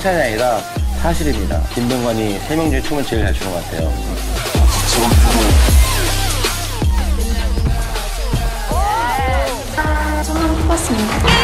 칭찬이 아니라 사실입니다. 김병관이 3명 중에 춤을 제일 잘 추는 것 같아요. 손만 뽑았습니다.